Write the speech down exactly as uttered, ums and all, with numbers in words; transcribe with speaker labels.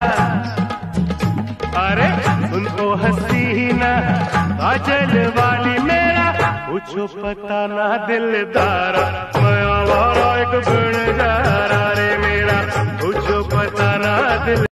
Speaker 1: अरे उनको हसीना काजल वाली मेरा पूछो पता ना दिलदारा, मैं आवारा एक बिन जा रे मेरा पूछो पता ना दिल